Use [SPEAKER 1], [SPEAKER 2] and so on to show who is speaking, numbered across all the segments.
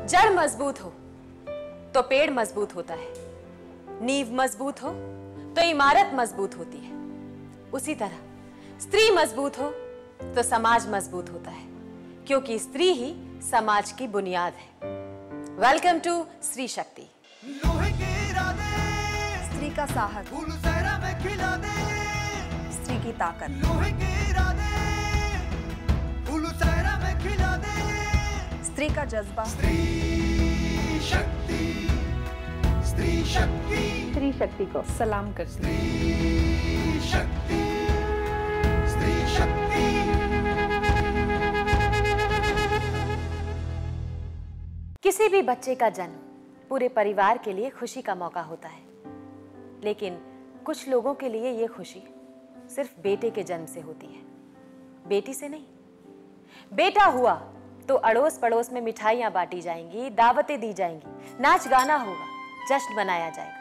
[SPEAKER 1] जड़ मजबूत हो तो पेड़ मजबूत होता है, नींव मजबूत हो तो इमारत मजबूत होती है। उसी तरह स्त्री मजबूत हो तो समाज मजबूत होता है, क्योंकि स्त्री ही समाज की बुनियाद है। वेलकम टू स्त्री शक्ति।
[SPEAKER 2] लोहे के इरादे,
[SPEAKER 3] स्त्री का साहस,
[SPEAKER 2] फूल सहरा में खिला दे,
[SPEAKER 3] स्त्री की ताकत,
[SPEAKER 2] लोहे के इरादे, फूल सहरा में खिला दे,
[SPEAKER 3] स्त्री का जज्बा,
[SPEAKER 2] स्त्री शक्ति, स्त्री शक्ति,
[SPEAKER 3] स्त्री शक्ति को सलाम करती
[SPEAKER 2] स्त्री शक्ति, स्त्री शक्ति।
[SPEAKER 1] किसी भी बच्चे का जन्म पूरे परिवार के लिए खुशी का मौका होता है, लेकिन कुछ लोगों के लिए ये खुशी सिर्फ बेटे के जन्म से होती है, बेटी से नहीं। बेटा हुआ तो अड़ोस पड़ोस में मिठाइयां बांटी जाएंगी, दावतें दी जाएंगी, नाच गाना होगा, जश्न मनाया जाएगा।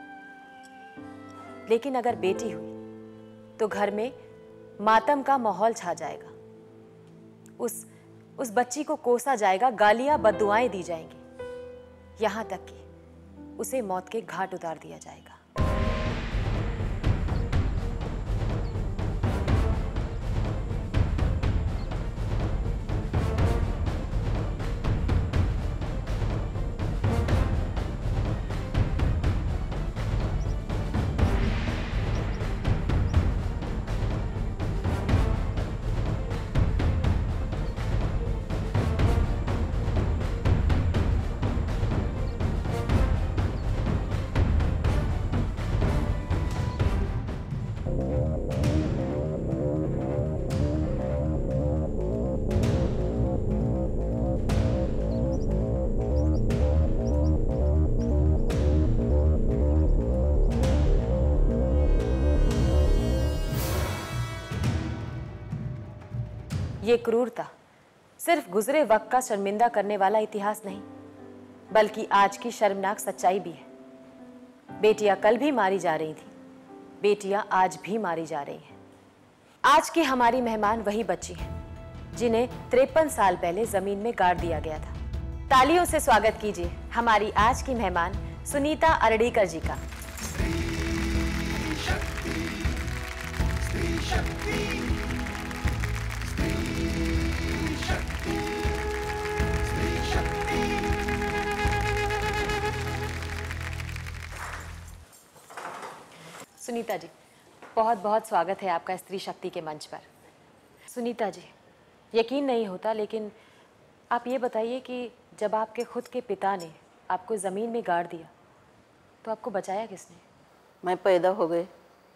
[SPEAKER 1] लेकिन अगर बेटी हुई तो घर में मातम का माहौल छा जाएगा। उस बच्ची को कोसा जाएगा, गालियां बद्दुआएं दी जाएंगी, यहां तक कि उसे मौत के घाट उतार दिया जाएगा। ये क्रूरता सिर्फ गुजरे वक्त का शर्मिंदा करने वाला इतिहास नहीं, बल्कि आज की शर्मनाक सच्चाई भी है। बेटियां कल भी मारी जा रही थी, बेटियां आज भी मारी जा रही हैं। आज की हमारी मेहमान वही बच्ची हैं जिन्हें 53 साल पहले जमीन में गाड़ दिया गया था। तालियों से स्वागत कीजिए हमारी आज की मेहमान सुनीता अरडीकर जी का।
[SPEAKER 2] स्त्री शक्ति, स्त्री शक्ति, स्त्री शक्ति, स्त्री शक्ति।
[SPEAKER 1] सुनीता जी, बहुत बहुत स्वागत है आपका स्त्री शक्ति के मंच पर। सुनीता जी, यकीन नहीं होता, लेकिन आप ये बताइए कि जब आपके खुद के पिता ने आपको ज़मीन में गाड़ दिया तो आपको बचाया किसने?
[SPEAKER 4] मैं पैदा हो गई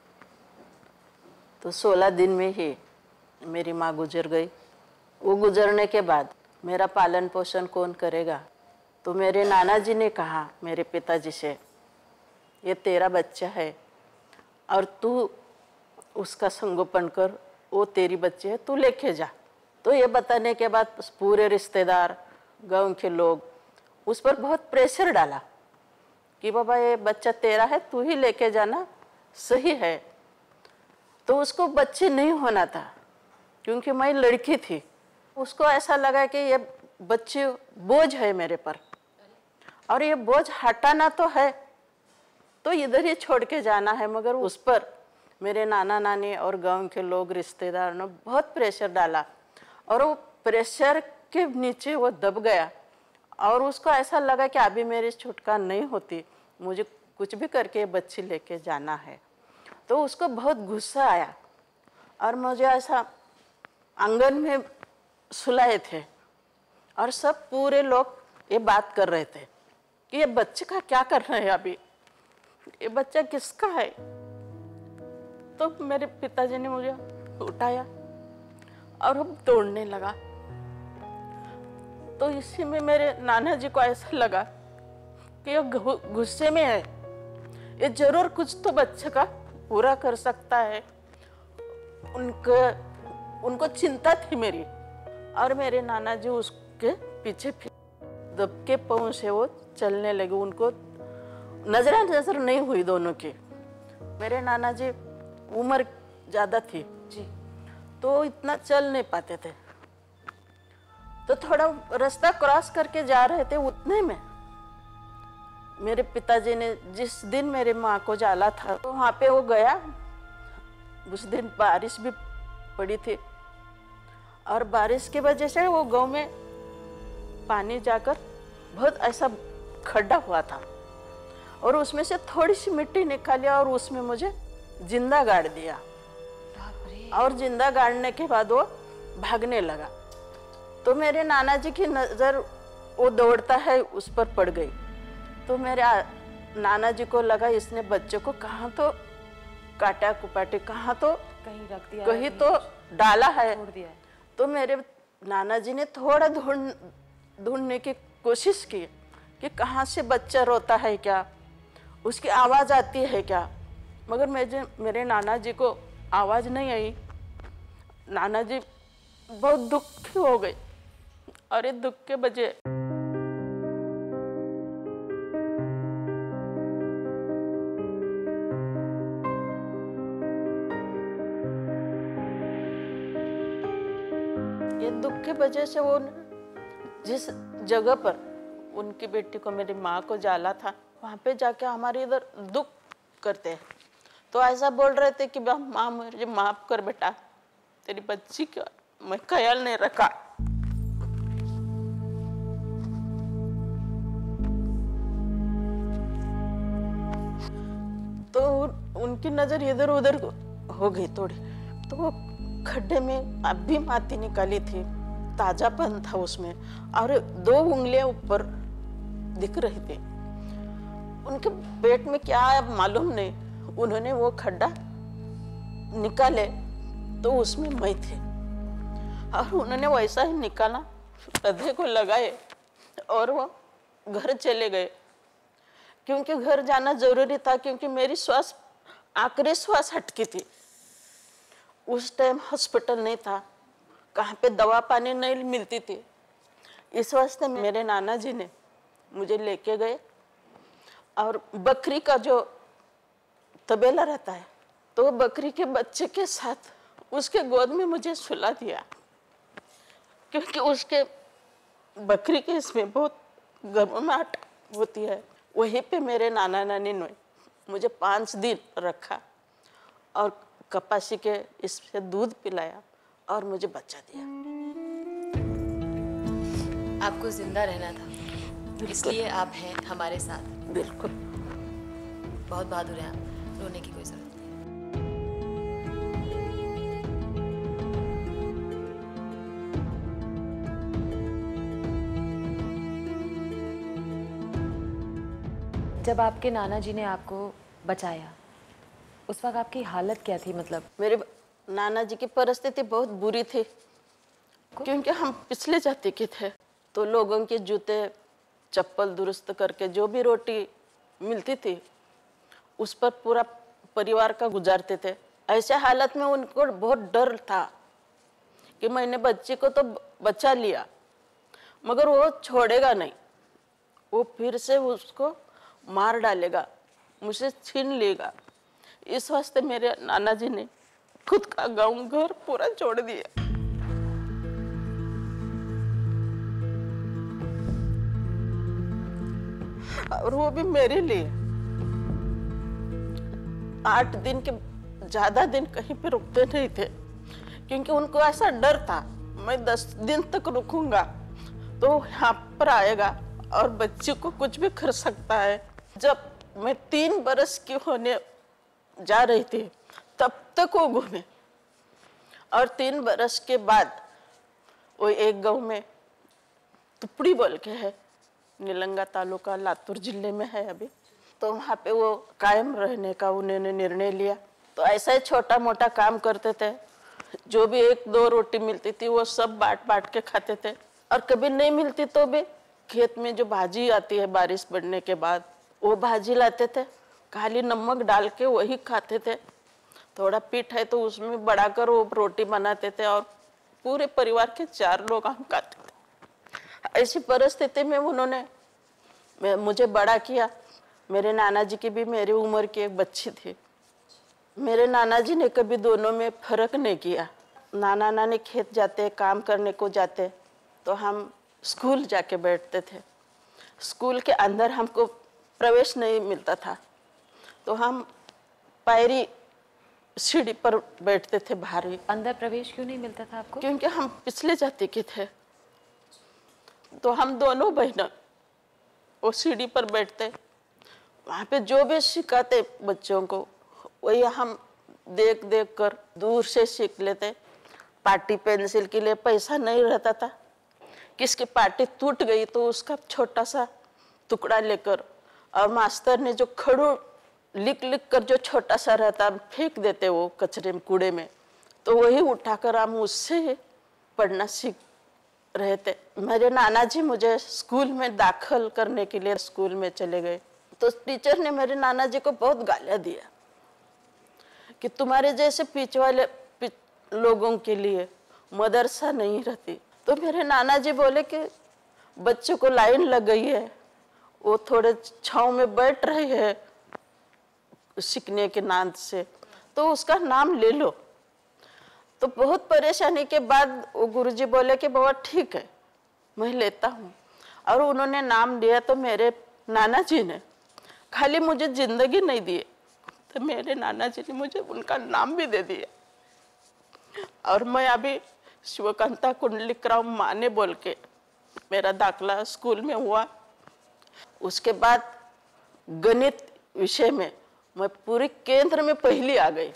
[SPEAKER 4] तो 16 दिन में ही मेरी माँ गुजर गई। वो गुजरने के बाद मेरा पालन पोषण कौन करेगा? तो मेरे नाना जी ने कहा मेरे पिताजी से, ये तेरा बच्चा है और तू उसका संगोपन कर, वो तेरी बच्ची है, तू लेके जा। तो ये बताने के बाद पूरे रिश्तेदार, गांव के लोग उस पर बहुत प्रेशर डाला कि बाबा ये बच्चा तेरा है, तू ही लेके जाना सही है। तो उसको बच्चे नहीं होना था क्योंकि मैं लड़की थी। उसको ऐसा लगा कि ये बच्चे बोझ है मेरे पर और ये बोझ हटाना तो है, तो इधर ही छोड़ के जाना है। मगर उस पर मेरे नाना नानी और गांव के लोग, रिश्तेदार ने बहुत प्रेशर डाला और वो प्रेशर के नीचे वो दब गया और उसको ऐसा लगा कि अभी मेरी छुटकारा नहीं होती, मुझे कुछ भी करके बच्ची लेके जाना है। तो उसको बहुत गुस्सा आया और मुझे ऐसा आंगन में सुलाए थे और सब पूरे लोग ये बात कर रहे थे कि ये बच्चे का क्या करना है, अभी ये बच्चा किसका है। तो मेरे पिताजी ने मुझे उठाया और वो दौड़ने लगा। तो इसी में मेरे नाना जी को ऐसा लगा कि ये गुस्से में है, ये जरूर कुछ तो बच्चे का पूरा कर सकता है। उनको चिंता थी मेरी और मेरे नाना जी उसके पीछे दब के पाँव से वो चलने लगे। उनको नजर नहीं हुई दोनों की। मेरे नाना जी उम्र ज़्यादा थी जी, तो इतना चल नहीं पाते थे। तो थोड़ा रास्ता क्रॉस करके जा रहे थे, उतने में मेरे पिताजी ने जिस दिन मेरे माँ को जाला था तो वहाँ पे वो गया। उस दिन बारिश भी पड़ी थी और बारिश की वजह से वो गांव में पानी जाकर बहुत ऐसा खड्डा हुआ था और उसमें से थोड़ी सी मिट्टी निकाली और उसमें मुझे जिंदा गाड़ दिया। और जिंदा गाड़ने के बाद वो भागने लगा तो मेरे नाना जी की नज़र वो दौड़ता है उस पर पड़ गई। तो मेरे नाना जी को लगा इसने बच्चे को कहाँ तो काटा कुपाटे, कहाँ तो
[SPEAKER 1] कहीं रख दिया,
[SPEAKER 4] कहीं तो डाला है।
[SPEAKER 1] छोड़ दिया है।
[SPEAKER 4] तो मेरे नाना जी ने थोड़ा ढूंढने की कोशिश की कि कहाँ से बच्चा रोता है, क्या उसकी आवाज़ आती है क्या, मगर मेरे नाना जी को आवाज़ नहीं आई। नाना जी बहुत दुखी हो गए और ये दुख के वजह से वो जिस जगह पर उनकी बेटी को, मेरी माँ को जाला था, वहाँ पे जाके हमारे इधर दुख करते हैं। तो ऐसा बोल रहे थे कि माँ मुझे माफ कर बेटा, तेरी बच्ची का मैं ख्याल नहीं रखा। तो उनकी नजर इधर उधर हो गई थोड़ी, तो वो खड्डे में अब भी माटी निकाली थी, ताजापन था उसमें और 2 उंगलियां ऊपर दिख रही थी। उनके पेट में क्या है मालूम नहीं, उन्होंने वो खड्डा निकाले तो उसमें मैं थी और उन्होंने वैसा ही निकाला, गधे को लगाए और वो घर चले गए, क्योंकि घर जाना जरूरी था, क्योंकि मेरी श्वास आखिरी श्वास हटकी थी। उस टाइम हॉस्पिटल नहीं था, कहाँ पे दवा पानी नहीं मिलती थी। इस वास्ते मेरे नाना जी ने मुझे लेके गए और बकरी का जो तबेला रहता है तो बकरी के बच्चे के साथ उसके गोद में मुझे सुला दिया, क्योंकि उसके बकरी के इसमें बहुत गर्माहट होती है। वहीं पे मेरे नाना नानी ने मुझे 5 दिन रखा और कपासी के इससे दूध पिलाया और मुझे बच्चा दिया।
[SPEAKER 1] आपको जिंदा रहना था, इसलिए आप हैं हमारे साथ।
[SPEAKER 4] बिल्कुल,
[SPEAKER 1] बहुत बहादुर हैं आप, रोने की कोई जरूरत नहीं। जब आपके नाना जी ने आपको बचाया, उस वक्त आपकी हालत क्या थी? मतलब
[SPEAKER 4] मेरे नाना जी की परिस्थिति बहुत बुरी थी, क्योंकि हम पिछले जाति के थे, तो लोगों के जूते चप्पल दुरुस्त करके जो भी रोटी मिलती थी उस पर पूरा परिवार का गुजारते थे। ऐसे हालत में उनको बहुत डर था कि मैंने बच्चे को तो बचा लिया मगर वो छोड़ेगा नहीं, वो फिर से उसको मार डालेगा, मुझसे छीन लेगा। इस वास्ते मेरे नाना जी ने खुद का गांव घर पूरा छोड़ दिया। और वो भी मेरे लिए 8 दिन के ज्यादा दिन कहीं पे रुकते नहीं थे, क्योंकि उनको ऐसा डर था मैं 10 दिन तक रुकूंगा तो यहाँ पर आएगा और बच्ची को कुछ भी कर सकता है। जब मैं 3 बरस की होने जा रही थी तब तक वो घूमे, और 3 बरस के बाद वो एक गांव में तुपड़ी बोल के है, नीलंगा तालुका लातूर जिले में है अभी, तो वहाँ पे वो कायम रहने का उन्होंने निर्णय लिया। तो ऐसा ही छोटा मोटा काम करते थे, जो भी 1-2 रोटी मिलती थी वो सब बांट के खाते थे, और कभी नहीं मिलती तो भी खेत में जो भाजी आती है बारिश पड़ने के बाद वो भाजी लाते थे, खाली नमक डाल के वही खाते थे। थोड़ा पीठ है तो उसमें बढ़ाकर वो रोटी बनाते थे और पूरे परिवार के 4 लोग हम खाते थे। ऐसी परिस्थिति में उन्होंने मुझे बड़ा किया। मेरे नाना जी की भी मेरी उम्र की एक बच्ची थी। मेरे नाना जी ने कभी दोनों में फर्क नहीं किया। नाना नानी खेत जाते, काम करने को जाते, तो हम स्कूल जाके बैठते थे। स्कूल के अंदर हमको प्रवेश नहीं मिलता था, तो हम पायरी सीढ़ी पर बैठते थे बाहर ही।
[SPEAKER 1] अंदर प्रवेश क्यों नहीं मिलता था आपको?
[SPEAKER 4] क्योंकि हम पिछले जाति के थे, तो हम दोनों बहन वो सीढ़ी पर बैठते। वहाँ पे जो भी सिखाते बच्चों को वही हम देख देख कर दूर से सीख लेते। पाटी पेंसिल के लिए पैसा नहीं रहता था, किसकी पाटी टूट गई तो उसका छोटा सा टुकड़ा लेकर, और मास्टर ने जो खड़ू लिख लिख कर जो छोटा सा रहता फेंक देते वो कचरे में, कूड़े में, तो वही उठाकर हम उससे पढ़ना सीख रहे थे। मेरे नाना जी मुझे स्कूल में दाखिल करने के लिए स्कूल में चले गए, तो टीचर ने मेरे नाना जी को बहुत गालियाँ दिया कि तुम्हारे जैसे पीछे वाले लोगों के लिए मदरसा नहीं रहती। तो मेरे नाना जी बोले कि बच्चों को लाइन लग गई है, वो थोड़े छाँव में बैठ रहे हैं सीखने के नाम से, तो उसका नाम ले लो। तो बहुत परेशानी के बाद वो गुरुजी बोले कि बाबा ठीक है मैं लेता हूँ, और उन्होंने नाम लिया। तो मेरे नाना जी ने खाली मुझे जिंदगी नहीं दी, तो मेरे नाना जी ने मुझे उनका नाम भी दे दिया, और मैं अभी शिवकांता कुंडलिकराव माने बोल के मेरा दाखला स्कूल में हुआ। उसके बाद गणित विषय में मैं पूरे केंद्र में पहली आ गई।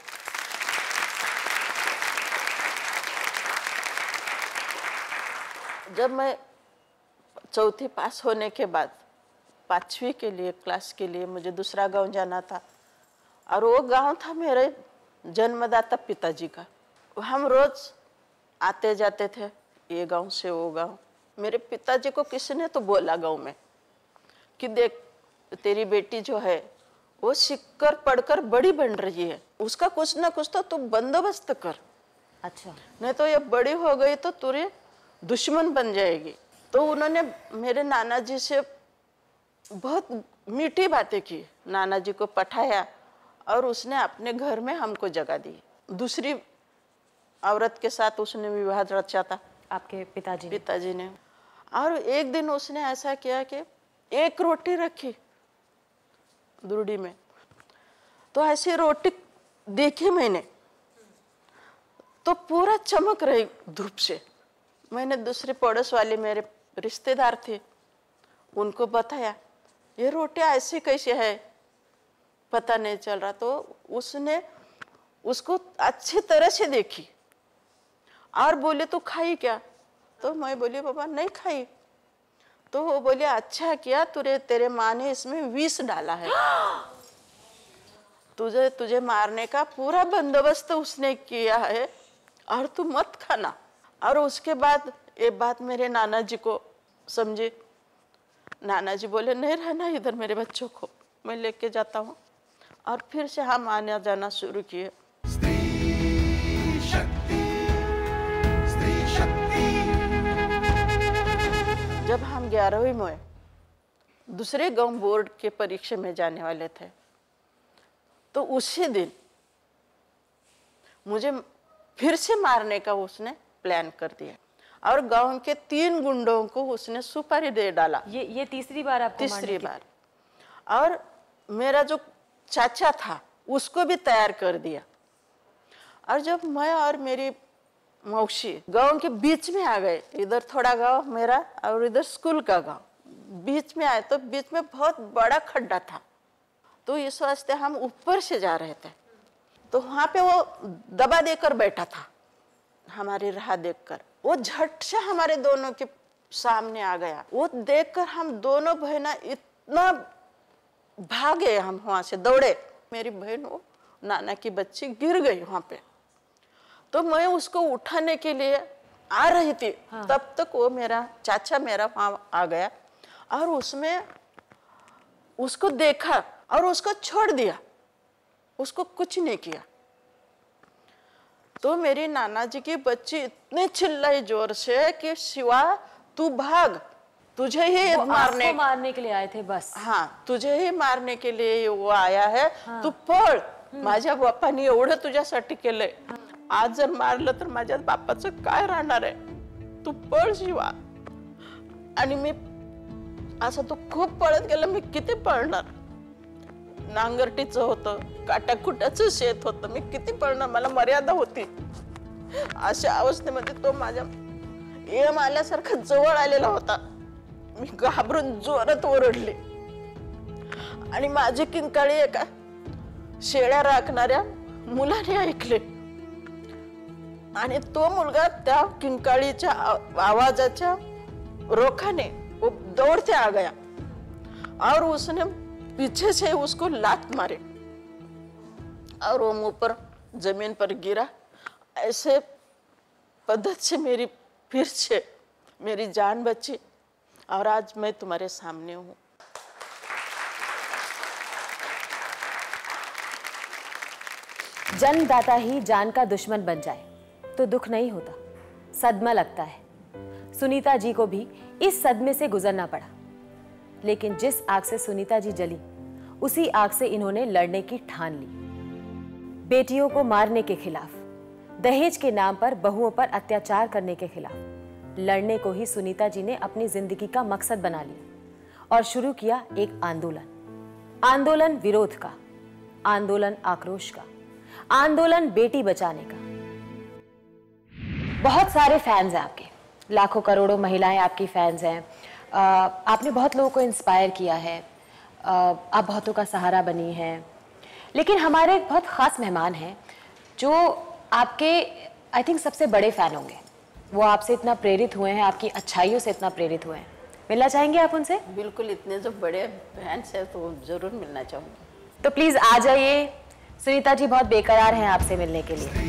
[SPEAKER 4] जब मैं चौथी पास होने के बाद 5वीं के लिए क्लास के लिए मुझे दूसरा गांव जाना था, और वो गांव था मेरे जन्मदाता पिताजी का। हम रोज आते जाते थे ये गांव से वो गांव। मेरे पिताजी को किसी ने तो बोला गांव में कि देख तेरी बेटी जो है वो सीखकर पढ़कर बड़ी बन रही है, उसका कुछ ना कुछ तो तू बंदोबस्त कर।
[SPEAKER 1] अच्छा।
[SPEAKER 4] नहीं तो ये बड़ी हो गई तो तुझे दुश्मन बन जाएगी। तो उन्होंने मेरे नाना जी से बहुत मीठी बातें की, नाना जी को पठाया, और उसने अपने घर में हमको जगह दी। दूसरी औरत के साथ उसने विवाह रचा था
[SPEAKER 1] आपके पिताजी
[SPEAKER 4] ने। और एक दिन उसने ऐसा किया कि एक रोटी रखी दूरडी में, तो ऐसी रोटी देखी मैंने तो पूरा चमक रही धूप से। मैंने दूसरे पड़ोस वाले मेरे रिश्तेदार थे उनको बताया ये रोटी ऐसी कैसे है, पता नहीं चल रहा। तो उसने उसको अच्छी तरह से देखी और बोले तो खाई क्या? तो मैं बोली बाबा नहीं खाई। तो वो बोले अच्छा किया तेरे माँ ने इसमें विष डाला है, तुझे मारने का पूरा बंदोबस्त उसने किया है और तू मत खाना। और उसके बाद ये बात मेरे नाना जी को समझे। नाना जी बोले नहीं रहना इधर मेरे बच्चों को, मैं लेके जाता हूँ। और फिर से हम आना जाना शुरू किए।
[SPEAKER 2] स्त्री शक्ति, स्त्री शक्ति।
[SPEAKER 4] जब हम 11वीं में दूसरे गांव बोर्ड के परीक्षा में जाने वाले थे, तो उसी दिन मुझे फिर से मारने का उसने प्लान कर दिया और गांव के 3 गुंडों को उसने सुपारी दे डाला।
[SPEAKER 1] ये तीसरी बार आपको
[SPEAKER 4] तीसरी बार। और मेरा जो चाचा था उसको भी तैयार कर दिया। और जब मैं और मेरी मौसी गांव के बीच में आ गए, इधर थोड़ा गांव मेरा और इधर स्कूल का गांव, बीच में आए तो बीच में बहुत बड़ा खड्डा था। तो इस वास्ते हम ऊपर से जा रहे थे, तो वहां पे वो दबा देकर बैठा था हमारी राह देखकर। वो झट से हमारे दोनों के सामने आ गया। वो देखकर हम दोनों बहना इतना भागे, हम वहां से दौड़े। मेरी बहन वो नाना की बच्ची गिर गई वहां पे। तो मैं उसको उठाने के लिए आ रही थी, हाँ। तब तक वो मेरा चाचा मेरा वहां आ गया और उसमें उसको देखा और उसको छोड़ दिया, उसको कुछ नहीं किया। तो मेरी नाना जी की बच्ची इतने चिल्लाई जोर से कि शिवा तू भाग, तुझे ही
[SPEAKER 1] मारने के लिए आए थे बस।
[SPEAKER 4] हाँ, तुझे ही मारने के लिए वो आया है, हाँ। तू पळ, माझ्या बापाने एवढं तुझ्यासाठी केलंय, आज जर मारलं तर माझ्या बापाचं काय राहणार आहे, तू पळ शिवा। आणि मी असं तो खूप पळत गेला. मी किती पळणार? नांगरटीचं होतं, काटाकुट्याचं शेत होतं, मी किती पळणार? मला मर्यादा होती. अशा अवस्थेमध्ये तो माझ्या एम आल्यासारखा जवळ आलेला होता. मी घाबरून जोरात ओरडले आणि माझी किंकाळी एका शेळ्या राखणाऱ्या मुलाने ऐकले आणि तो मुलगा त्या किंकाळीच्या आवाजाच्या रोखाने वो दौड़ते आ गया और उसने पीछे से उसको लात मारे और वो मुंह पर जमीन पर गिरा. ऐसे पद्धत से फिर से मेरी जान बची और आज मैं तुम्हारे सामने हूँ.
[SPEAKER 1] जन्मदाता ही जान का दुश्मन बन जाए तो दुख नहीं होता, सदमा लगता है. सुनीता जी को भी इस सदमे से गुजरना पड़ा, लेकिन जिस आग से सुनीता जी जली उसी आग से इन्होंने लड़ने की ठान ली. बेटियों को मारने के खिलाफ, दहेज के नाम पर बहुओं पर अत्याचार करने के खिलाफ लड़ने को ही सुनीता जी ने अपनी जिंदगी का मकसद बना लिया और शुरू किया एक आंदोलन. आंदोलन विरोध का, आंदोलन आक्रोश का, आंदोलन बेटी बचाने का. बहुत सारे फैंस हैं आपके, लाखों करोड़ों महिलाएं आपकी फैंस हैं. आपने बहुत लोगों को इंस्पायर किया है, आप बहुतों का सहारा बनी हैं. लेकिन हमारे एक बहुत ख़ास मेहमान हैं जो आपके आई थिंक सबसे बड़े फ़ैन होंगे. वो आपसे इतना प्रेरित हुए हैं, आपकी अच्छाइयों से इतना प्रेरित हुए हैं. मिलना चाहेंगे आप उनसे?
[SPEAKER 4] बिल्कुल, इतने जो बड़े फैंस हैं तो ज़रूर मिलना चाहूँगी.
[SPEAKER 1] तो प्लीज़ आ जाइए. सुनीता जी बहुत बेकरार हैं आपसे मिलने के लिए.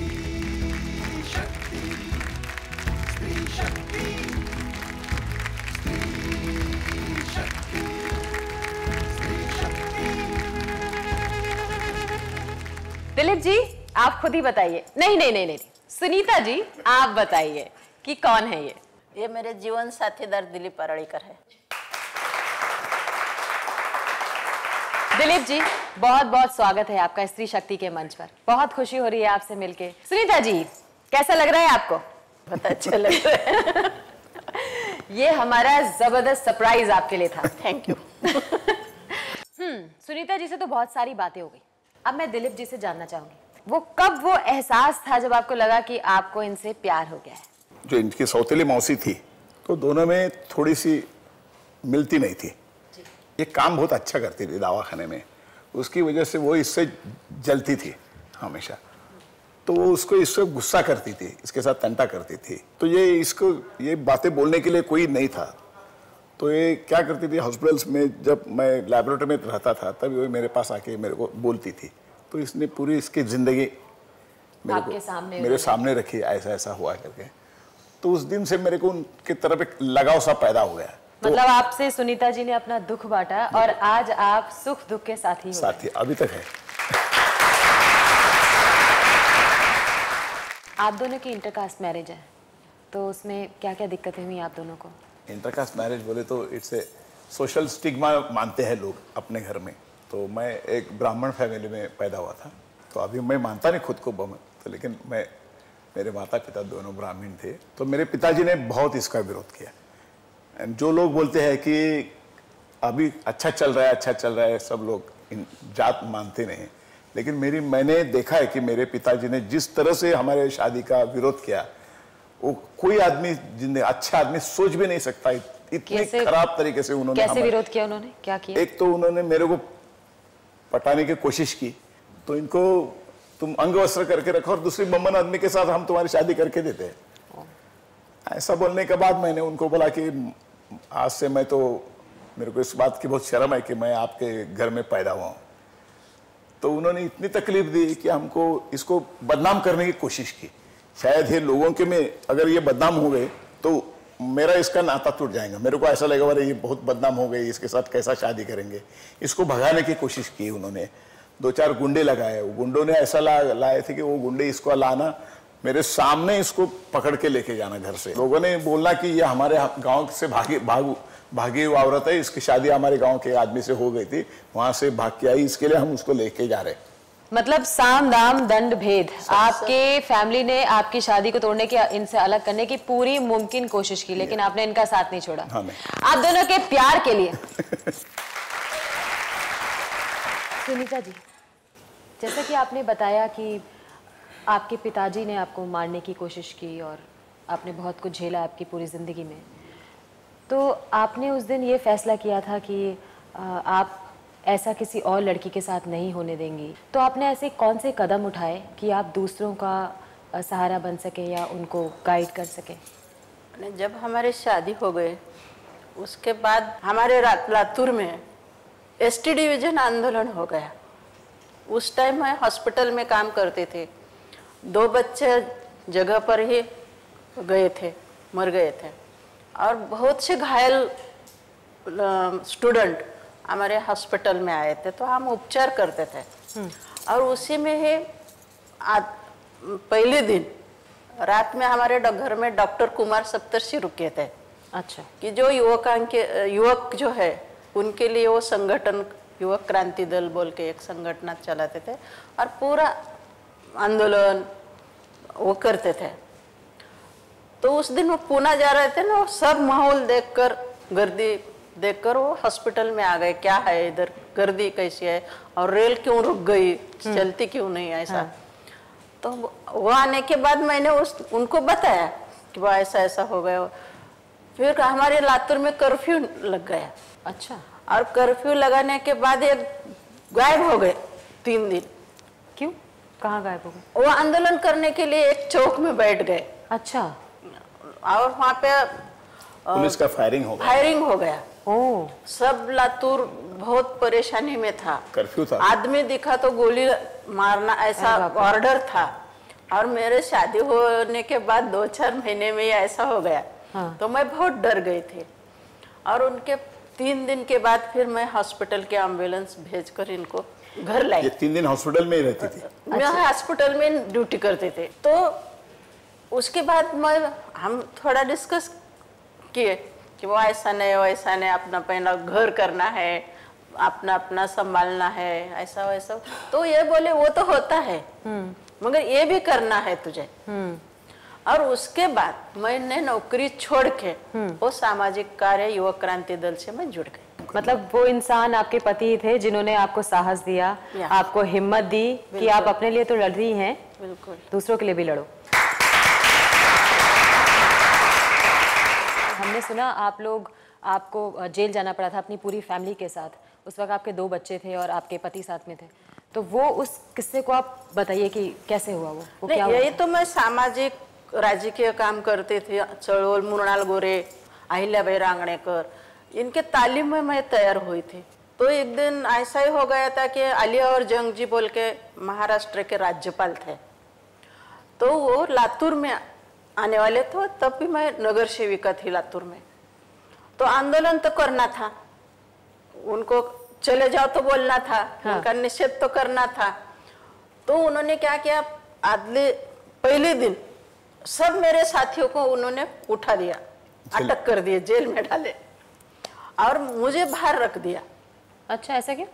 [SPEAKER 1] दिलीप जी आप खुद ही बताइए. नहीं, सुनीता जी आप बताइए कि कौन है ये?
[SPEAKER 4] ये मेरे जीवन साथीदार दिलीप परळीकर है.
[SPEAKER 1] दिलीप जी बहुत बहुत स्वागत है आपका स्त्री शक्ति के मंच पर. बहुत खुशी हो रही है आपसे मिलके. सुनीता जी कैसा लग रहा है आपको?
[SPEAKER 4] बहुत अच्छा लग रहा है.
[SPEAKER 1] ये हमारा जबरदस्त सरप्राइज आपके लिए था.
[SPEAKER 4] Thank you.
[SPEAKER 1] सुनीता जी से तो बहुत सारी बातें हो गई. अब मैं दिलीप जी से जानना चाहूंगी वो एहसास था जब आपको लगा कि आपको इनसे प्यार हो गया है.
[SPEAKER 5] जो इनकी सौतेली मौसी थी तो दोनों में थोड़ी सी मिलती नहीं थी. ये काम बहुत अच्छा करती थी दवाखाने में, उसकी वजह से वो इससे जलती थी हमेशा. तो वो उसको इससे गुस्सा करती थी, इसके साथ तंटा करती थी. तो ये बातें बोलने के लिए कोई नहीं था. तो ये क्या करती थी, हॉस्पिटल्स में जब मैं लैबोरेटरी में रहता था तब वो मेरे पास आके मेरे को बोलती थी. तो इसने पूरी इसकी जिंदगी मेरे सामने रखी, ऐसा ऐसा हुआ करके. तो उस दिन से मेरे को उनकी तरफ एक लगाव सा पैदा हो गया.
[SPEAKER 1] मतलब आपसे सुनीता जी ने अपना दुख बांटा और आज आप सुख दुख के साथी हो.
[SPEAKER 5] साथी अभी तक है.
[SPEAKER 1] आप दोनों की इंटरकास्ट मैरिज है, तो उसमें क्या क्या दिक्कतें हुई आप दोनों को?
[SPEAKER 5] इंटरकास्ट मैरिज बोले तो इट्स ए सोशल स्टिग्मा मानते हैं लोग अपने घर में. तो मैं एक ब्राह्मण फैमिली में पैदा हुआ था. तो अभी मैं मानता नहीं खुद को तो लेकिन मेरे माता पिता दोनों ब्राह्मण थे. तो मेरे पिताजी ने बहुत इसका विरोध किया. जो लोग बोलते हैं कि अभी अच्छा चल रहा है, सब लोग जात मानते नहीं. लेकिन मैंने देखा है कि मेरे पिताजी ने जिस तरह से हमारे शादी का विरोध किया, वो कोई आदमी अच्छा आदमी सोच भी नहीं सकता. इतने खराब तरीके से उन्होंने
[SPEAKER 1] कैसे विरोध किया? उन्होंने क्या किया?
[SPEAKER 5] एक तो उन्होंने मेरे को पटाने की कोशिश की. तो इनको तुम अंग वस्त्र करके रखो और दूसरी बम्बन आदमी के साथ हम तुम्हारी शादी करके देते हैं. ऐसा बोलने के बाद मैंने उनको बोला कि आज से मेरे को इस बात की बहुत शर्म है कि मैं आपके घर में पैदा हुआ हूँ. तो उन्होंने इतनी तकलीफ दी कि हमको इसको बदनाम करने की कोशिश की. शायद ये लोगों के में अगर ये बदनाम हो गए तो मेरा इसका नाता टूट जाएगा. मेरे को ऐसा लगेगा अरे ये बहुत बदनाम हो गई, इसके साथ कैसा शादी करेंगे. इसको भगाने की कोशिश की उन्होंने. 2-4 गुंडे लगाए. वो गुंडों ने ऐसा लाए थे कि वो गुंडे इसको लाना, मेरे सामने इसको पकड़ के लेके जाना घर से. लोगों ने बोलना कि ये हमारे गांव से भागी हुई औरत है, इसकी शादी हमारे गांव के आदमी से हो गई थी, वहां से भाग के आई, इसके लिए हम उसको लेके जा रहे.
[SPEAKER 1] मतलब साम दाम दंड भेद, आपके फैमिली ने आपकी शादी को तोड़ने की, इनसे अलग करने की पूरी मुमकिन कोशिश की, लेकिन आपने इनका साथ नहीं छोड़ा।
[SPEAKER 5] हाँ,
[SPEAKER 1] आप दोनों के प्यार के लिए। सुनीता जी, जैसा कि आपने बताया कि आपके पिताजी ने आपको मारने की कोशिश की और आपने बहुत कुछ झेला आपकी पूरी ज़िंदगी में, तो आपने उस दिन ये फैसला किया था कि आप ऐसा किसी और लड़की के साथ नहीं होने देंगी, तो आपने ऐसे कौन से कदम उठाए कि आप दूसरों का सहारा बन सके या उनको गाइड कर सके?
[SPEAKER 4] जब हमारी शादी हो गई उसके बाद हमारे लातूर में एसटी डिवीजन आंदोलन हो गया। उस टाइम मैं हॉस्पिटल में काम करते थे, 2 बच्चे जगह पर ही गए थे, मर गए थे, और बहुत से घायल स्टूडेंट हमारे हॉस्पिटल में आए थे, तो हम उपचार करते थे। और उसी में ही पहले दिन रात में हमारे घर में डॉक्टर कुमार सप्तर्षि रुके थे।
[SPEAKER 1] अच्छा।
[SPEAKER 4] कि जो युवक जो है उनके लिए वो संगठन युवक क्रांति दल बोल के एक संगठन चलाते थे और पूरा आंदोलन वो करते थे। तो उस दिन वो पुणे जा रहे थे ना, सब माहौल देखकर, गर्दी देखकर वो हॉस्पिटल में आ गए, क्या है इधर गर्दी कैसी है और रेल क्यों रुक गई, चलती क्यों नहीं, ऐसा। तो वो आने के बाद मैंने उनको बताया कि वो ऐसा ऐसा हो गया। फिर हमारे लातूर में कर्फ्यू लग गया।
[SPEAKER 1] अच्छा।
[SPEAKER 4] और कर्फ्यू लगाने के बाद ये गायब हो गए 3 दिन।
[SPEAKER 1] क्यों? कहाँ गायब हो गए?
[SPEAKER 4] वो आंदोलन करने के लिए एक चौक में बैठ गए।
[SPEAKER 1] अच्छा।
[SPEAKER 4] और वहाँ पे
[SPEAKER 5] पुलिस का फायरिंग हो गया।
[SPEAKER 1] ओह।
[SPEAKER 4] सब लातूर बहुत परेशानी में था।
[SPEAKER 5] कर्फ्यू था।
[SPEAKER 4] आदमी दिखा तो गोली मारना, ऐसा ऑर्डर था। और मेरे शादी होने के बाद 2-4 महीने में ऐसा हो गया। हाँ। तो मैं बहुत डर गई थी। और उनके 3 दिन के बाद फिर मैं हॉस्पिटल के एम्बुलेंस भेजकर इनको घर लाई।
[SPEAKER 5] ये 3 दिन हॉस्पिटल में ही रहती थी?
[SPEAKER 4] मैं हॉस्पिटल में ड्यूटी करते थे। तो उसके बाद हम थोड़ा डिस्कस किए कि वो ऐसा नहीं, वैसा नहीं, अपना पहला घर करना है, अपना अपना संभालना है, ऐसा वैसा। तो ये बोले वो तो होता है, मगर ये भी करना है तुझे। और उसके बाद मैंने नौकरी छोड़ के वो सामाजिक कार्य युवक क्रांति दल से मैं जुड़ गई।
[SPEAKER 1] मतलब वो इंसान आपके पति थे जिन्होंने आपको साहस दिया, आपको हिम्मत दी कि आप अपने लिए तो लड़ रही हैं,
[SPEAKER 4] बिल्कुल
[SPEAKER 1] दूसरों के लिए भी लड़ो। हमने सुना आपको जेल जाना पड़ा था अपनी पूरी फैमिली के साथ। उस वक्त आपके 2 बच्चे थे और आपके पति साथ में थे। तो वो उस किस्से को आप बताइए कि कैसे हुआ वो क्या हुआ?
[SPEAKER 4] यही तो मैं सामाजिक राजकीय काम करते थे। चळवळ, मृणाल गोरे, अहिल्याबाई रांगणेकर, इनके तालीम में मैं तैयार हुई थी। तो एक दिन ऐसा ही हो गया था कि आलिया और जंग जी बोल के महाराष्ट्र के राज्यपाल थे, तो वो लातूर में आने वाले थे। तब भी मैं नगर सेविका थी लातूर में। तो आंदोलन तो करना था, उनको चले जाओ तो बोलना था, उनका निषेध तो करना था। तो उन्होंने क्या किया, पहले दिन सब मेरे साथियों को उन्होंने उठा दिया, अटक कर दिए, जेल में डाले और मुझे बाहर रख दिया।
[SPEAKER 1] अच्छा, ऐसा क्या?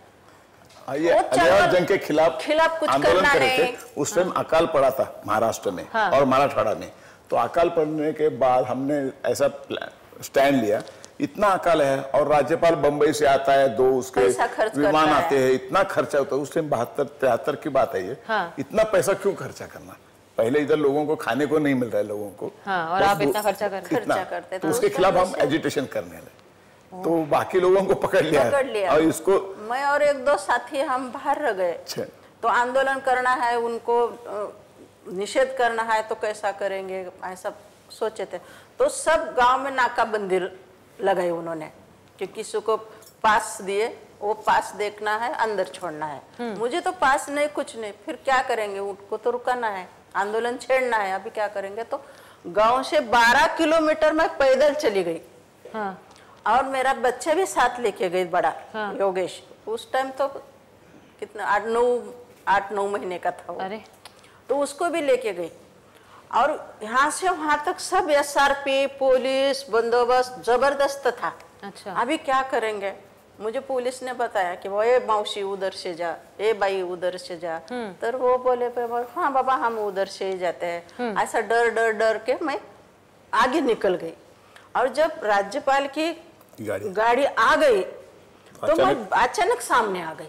[SPEAKER 5] आलिया जंग के खिलाफ
[SPEAKER 4] कुछ
[SPEAKER 5] आंदोलन
[SPEAKER 4] करना
[SPEAKER 5] कर रहे थे।
[SPEAKER 4] नहीं।
[SPEAKER 5] उस टाइम अकाल पड़ा था महाराष्ट्र में और मराठवाड़ा में। तो अकाल पड़ने के बाद हमने ऐसा स्टैंड लिया, इतना अकाल है और राज्यपाल बंबई से आता है, 2 उसके विमान आते हैं, इतना खर्चा होता है। उस टाइम 72-73 की बात है ये। इतना पैसा क्यों खर्चा करना? पहले इधर लोगों को खाने को नहीं मिल रहा है लोगों को,
[SPEAKER 1] और आप इतना खर्चा
[SPEAKER 4] करते।
[SPEAKER 5] तो उसके खिलाफ हम एजिटेशन करने लगे। तो बाकी लोगों को पकड़ लिया और इसको
[SPEAKER 4] मैं और 1-2 साथी हम बाहर रह गए। तो आंदोलन करना है, उनको निषेध करना है, तो कैसा करेंगे, ऐसा सोचे थे। तो सब गांव में नाकाबंदी लगाई उन्होंने कि किसी को पास दिए, वो पास देखना है, अंदर छोड़ना है। मुझे तो पास नहीं, कुछ नहीं। फिर क्या करेंगे, उनको तो रुकाना है, आंदोलन छेड़ना है, अभी क्या करेंगे। तो गांव से 12 किलोमीटर में पैदल चली गई। और मेरा बच्चा भी साथ लेके गई, बड़ा योगेश। उस टाइम तो कितना 8-9 महीने का था वो।
[SPEAKER 1] अरे।
[SPEAKER 4] तो उसको भी लेके गई और यहाँ से वहां तक सब SRP पुलिस बंदोबस्त जबरदस्त था।
[SPEAKER 1] अच्छा।
[SPEAKER 4] अभी क्या करेंगे, मुझे पुलिस ने बताया कि वो, ए मौसी उधर से जा, ए भाई उधर से जा। तो वो बोले हाँ बाबा हम उधर से ही जाते हैं। ऐसा डर डर डर के मैं आगे निकल गई। और जब राज्यपाल की गाड़ी आ गई तो मैं अचानक सामने आ गई।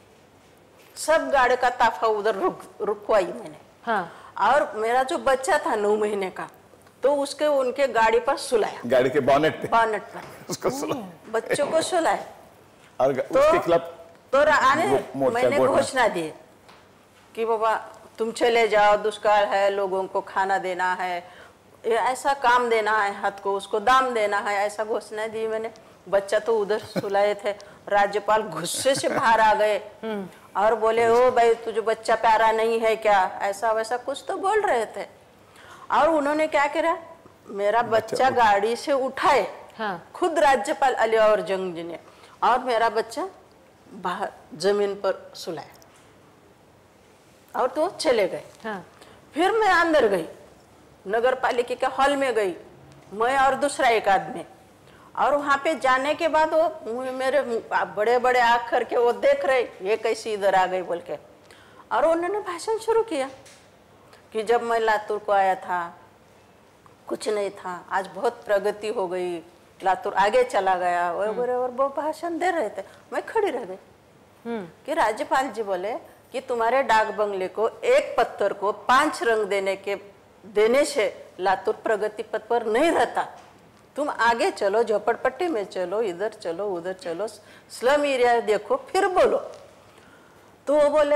[SPEAKER 4] सब गाड़ी का ताफा उधर रुकवाई मैंने।
[SPEAKER 1] हाँ।
[SPEAKER 4] और मेरा जो बच्चा था 9 महीने का, तो उसके उनके गाड़ी पर सुलाया, गाड़ी के बोनेट पर उसको सुलाया, बच्चों को सुलाया। और उसके खिलाफ तो मैंने घोषणा दी कि बाबा तुम चले जाओ, दुष्काल है, लोगों को खाना देना है, ऐसा काम देना है, हाथ को उसको दाम देना है, ऐसा घोषणा दी मैंने। बच्चा तो उधर सुलाए थे। राज्यपाल गुस्से से बाहर आ गए और बोले, ओ भाई तुझे बच्चा प्यारा नहीं है क्या, ऐसा वैसा कुछ तो बोल रहे थे। और उन्होंने क्या करा, मेरा बच्चा गाड़ी से उठाए। हाँ। खुद राज्यपाल अलीयावर जंग जी ने, और मेरा बच्चा बाहर जमीन पर सुलाया और तो चले गए। हाँ। फिर मैं अंदर गई, नगर पालिका के हॉल में गई, मैं और दूसरा एक आदमी। और वहां पे जाने के बाद वो मेरे बड़े बड़े आँख करके वो देख रहे, ये कैसी इधर आ गई बोल के। और उन्होंने भाषण शुरू किया कि जब मैं लातूर को आया था कुछ नहीं था, आज बहुत प्रगति हो गई, लातूर आगे चला गया, और वो भाषण दे रहे थे। मैं खड़ी रह गई कि राज्यपाल जी बोले कि तुम्हारे डाक बंगले को एक पत्थर को 5 रंग देने से लातूर प्रगति पथ पर नहीं रहता। तुम आगे चलो, झोपड़पट्टी में चलो, इधर चलो, उधर चलो, स्लम एरिया देखो, फिर बोलो। तो वो बोले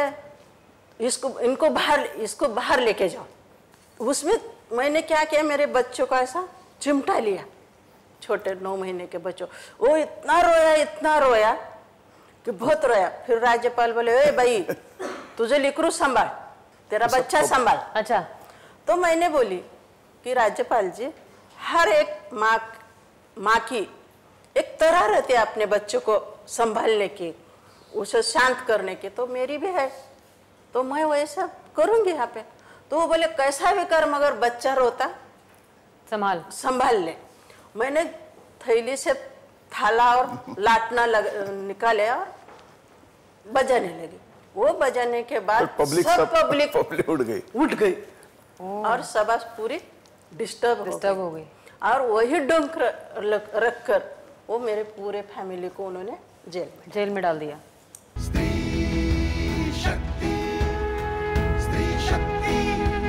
[SPEAKER 4] इसको बाहर लेके जाओ। उसमें मैंने क्या किया, मेरे बच्चों का ऐसा चिमटा लिया, छोटे 9 महीने के बच्चों। वो इतना रोया कि बहुत रोया। फिर राज्यपाल बोले, ए भाई तुझे लिकरू संभाल, तेरा बच्चा संभाल।
[SPEAKER 1] अच्छा।
[SPEAKER 4] तो मैंने बोली कि राज्यपाल जी, हर एक माँ की एक तरह रहती है अपने बच्चों को संभालने की, उसे शांत करने की, तो मेरी भी है, तो मैं वैसा करूंगी यहाँ पे। तो वो बोले कैसा भी कर, मगर बच्चा रोता संभाल ले। मैंने थैली से थाला और लाटना निकाले और बजाने लगी। वो बजाने के बाद सब पब्लिक उठ गई और सभा पूरी डिस्टर्ब हो गई। और वही डंक रखकर वो मेरे पूरे फैमिली को उन्होंने जेल में डाल दिया।
[SPEAKER 2] स्त्री शक्ति, स्त्री शक्ति।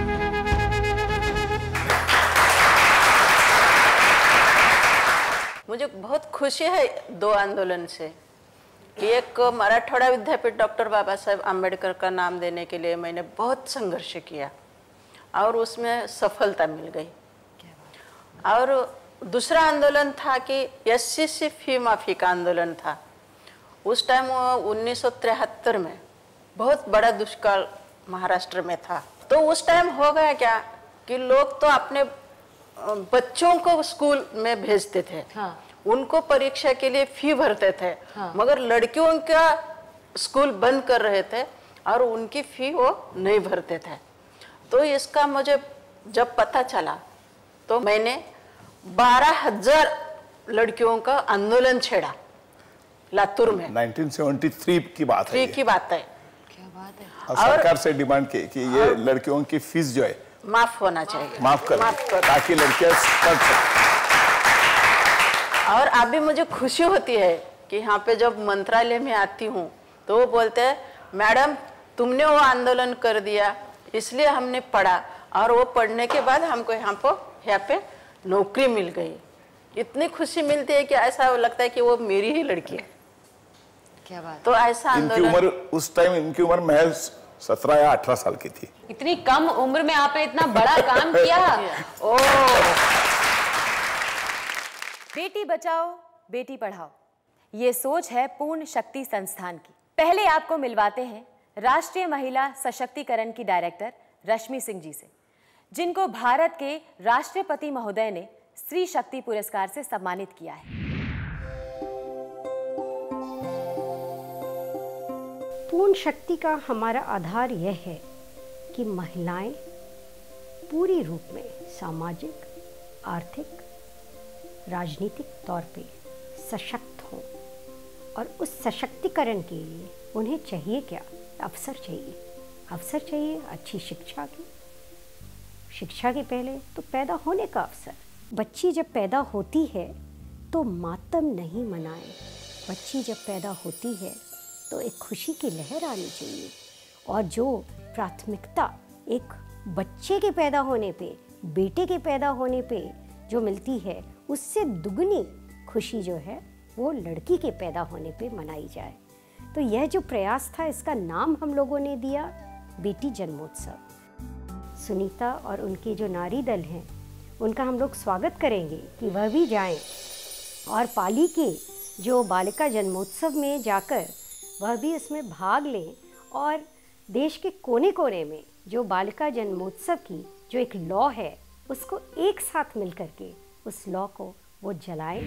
[SPEAKER 4] मुझे बहुत खुशी है 2 आंदोलन से कि एक मराठवाड़ा विद्यापीठ डॉक्टर बाबा साहेब आम्बेडकर का नाम देने के लिए मैंने बहुत संघर्ष किया और उसमें सफलता मिल गई। और दूसरा आंदोलन था कि SCC फी माफी का आंदोलन था। उस टाइम 1973 में बहुत बड़ा दुष्काल महाराष्ट्र में था। तो उस टाइम हो गया क्या कि लोग तो अपने बच्चों को स्कूल में भेजते थे। हाँ। उनको परीक्षा के लिए फी भरते थे। हाँ। मगर लड़कियों का स्कूल बंद कर रहे थे और उनकी फी वो नहीं भरते थे। तो इसका मुझे जब पता चला तो मैंने 12,000 लड़कियों का आंदोलन छेड़ा लातूर में।
[SPEAKER 5] 1973 की बात है।
[SPEAKER 4] क्या बात है।
[SPEAKER 5] और सरकार से डिमांड की कि ये लड़कियों की फीस जो है
[SPEAKER 4] माफ होना चाहिए,
[SPEAKER 5] माफ कर ताकि लड़कियां पढ़ सकें।
[SPEAKER 4] और अभी मुझे खुशी होती है कि यहाँ पे जब मंत्रालय में आती हूँ तो वो बोलते हैं, मैडम तुमने वो आंदोलन कर दिया इसलिए हमने पढ़ा, और वो पढ़ने के बाद हमको यहाँ पे नौकरी मिल गई। इतनी खुशी मिलती है कि ऐसा लगता है कि वो मेरी ही लड़की है। क्या बात। तो ऐसा
[SPEAKER 5] इनकी उम्र उस टाइम इनकी उम्र महज 17 या 18 साल की थी।
[SPEAKER 1] इतनी कम उम्र में आपने इतना बड़ा काम किया। ओह। बेटी बचाओ बेटी पढ़ाओ, ये सोच है पूर्ण शक्ति संस्थान की। पहले आपको मिलवाते हैं राष्ट्रीय महिला सशक्तिकरण की डायरेक्टर रश्मि सिंह जी से, जिनको भारत के राष्ट्रपति महोदय ने स्त्री शक्ति पुरस्कार से सम्मानित किया है।
[SPEAKER 6] पूर्ण शक्ति का हमारा आधार यह है कि महिलाएं पूरी रूप में सामाजिक, आर्थिक, राजनीतिक तौर पे सशक्त हों और उस सशक्तिकरण के लिए उन्हें चाहिए क्या? अवसर चाहिए। अवसर चाहिए अच्छी शिक्षा की। शिक्षा के पहले तो पैदा होने का अवसर। बच्ची जब पैदा होती है तो मातम नहीं मनाएं। बच्ची जब पैदा होती है तो एक खुशी की लहर आनी चाहिए। और जो प्राथमिकता एक बच्चे के पैदा होने पे, बेटे के पैदा होने पे जो मिलती है, उससे दुगनी खुशी जो है वो लड़की के पैदा होने पे मनाई जाए। तो यह जो प्रयास था, इसका नाम हम लोगों ने दिया बेटी जन्मोत्सव। सुनीता और उनके जो नारी दल हैं, उनका हम लोग स्वागत करेंगे कि वह भी जाएं और पाली के जो बालिका जन्मोत्सव में जाकर वह भी उसमें भाग लें और देश के कोने कोने में जो बालिका जन्मोत्सव की जो एक लॉ है, उसको एक साथ मिल करके उस लॉ को वो जलाएं।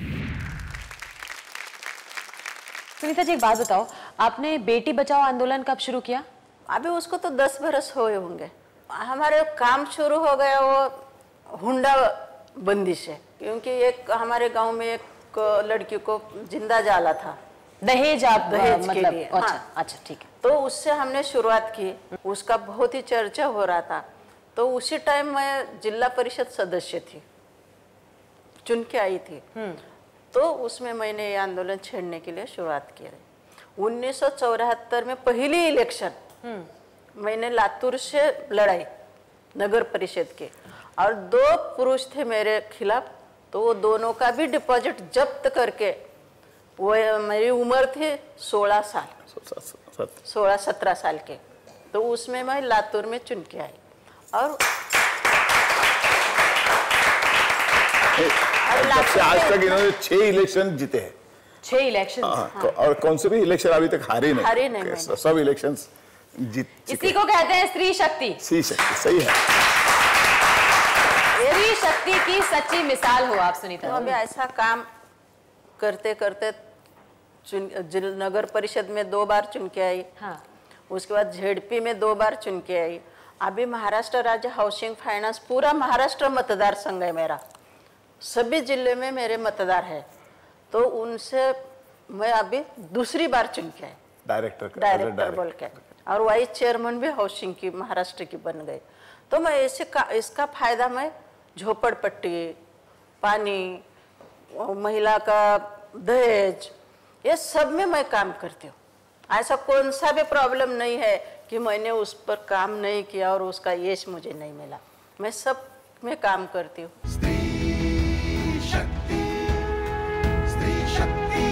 [SPEAKER 1] सुनीता जी, एक बात बताओ, आपने बेटी बचाओ आंदोलन कब शुरू किया?
[SPEAKER 4] अभी उसको तो 10 बरस हुए होंगे। हमारे काम शुरू हो गया वो हुंडा बंदी से, क्योंकि एक हमारे गांव में एक लड़की को जिंदा जाला था,
[SPEAKER 1] दहेज। आप
[SPEAKER 4] दहेज
[SPEAKER 1] मतलब
[SPEAKER 4] के लिए।
[SPEAKER 1] अच्छा,
[SPEAKER 4] हाँ।
[SPEAKER 1] अच्छा, ठीक है।
[SPEAKER 4] तो उससे हमने शुरुआत की। उसका बहुत ही चर्चा हो रहा था। तो उसी टाइम मैं जिला परिषद सदस्य थी, चुन के आई थी। तो उसमें मैंने ये आंदोलन छेड़ने के लिए शुरुआत की। 1974 में पहली इलेक्शन मैंने लातूर से लड़ाई नगर परिषद के, और 2 पुरुष थे मेरे खिलाफ। तो वो दोनों का भी डिपॉजिट जब्त करके, वो मेरी उम्र थी 16 साल, 16-17 साल के। तो उसमें मैं लातूर में चुन के आई। और
[SPEAKER 5] आज तक इन्होंने 6 इलेक्शन जीते हैं।
[SPEAKER 1] 6 इलेक्शन।
[SPEAKER 5] तो और कौन से भी इलेक्शन अभी तक हारे
[SPEAKER 4] नहीं।
[SPEAKER 5] सब इलेक्शन जीत चुके।
[SPEAKER 1] इसी को कहते हैं स्त्री शक्ति।
[SPEAKER 5] स्त्री शक्ति, सही है।
[SPEAKER 1] स्त्री शक्ति की सच्ची मिसाल हो आप सुनीता।
[SPEAKER 4] तो अभी ऐसा काम करते करते नगर परिषद में 2 बार चुन के आई।
[SPEAKER 1] हाँ।
[SPEAKER 4] उसके बाद झेडपी में 2 बार चुन के आई। अभी महाराष्ट्र राज्य हाउसिंग फाइनेंस, पूरा महाराष्ट्र मतदार संघ है मेरा, सभी जिले में मेरे मतदार है। तो उनसे मैं अभी दूसरी बार चुन के आई, डायरेक्टर बोल के, और वाइस चेयरमैन भी हाउसिंग की महाराष्ट्र की बन गई। तो मैं इसका फायदा मैं झोपड़पट्टी, पानी, महिला का दहेज, ये सब में मैं काम करती हूँ। ऐसा कौन सा भी प्रॉब्लम नहीं है कि मैंने उस पर काम नहीं किया और उसका यश मुझे नहीं मिला। मैं सब में काम करती हूँ।
[SPEAKER 2] स्त्री शक्ति, स्त्री शक्ति।